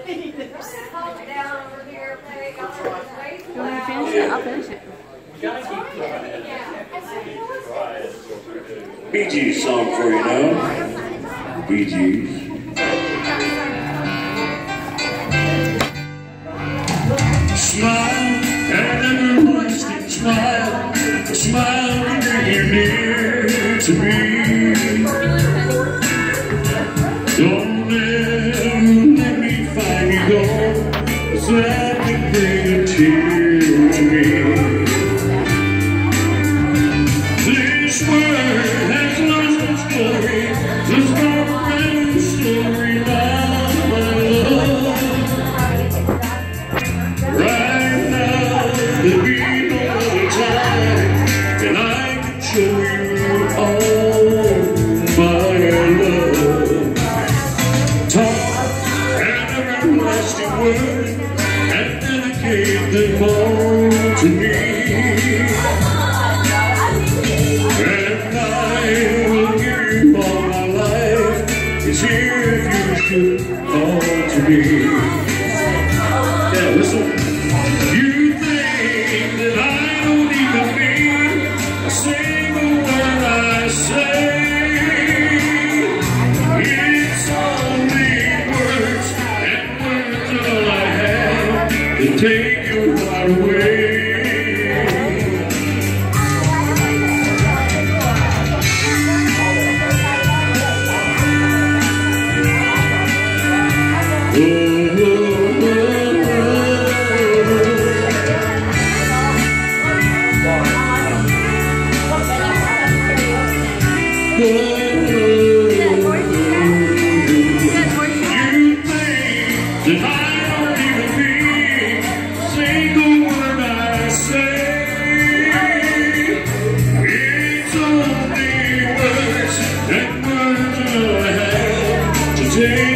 You want me to finish it? I'll finish it. Bee Gees song for you now. Bee Gees. Smile, an everlasting smile. A smile when you're near to me. Don't ever let me find you gone, 'cause that can bring a tear to me. This world has lost its glory. There's no brand story now, my love. Right now, there'll be no other time, and I can show you all my love. Talk an everlasting word and dedicate them all to me. It's here if you should call to me. Yeah, listen. You think that I don't even mean a single word I say. It's only words, and words are all I have to take your heart away. That I don't even mean a single word I say. It's only words, and words all I have to take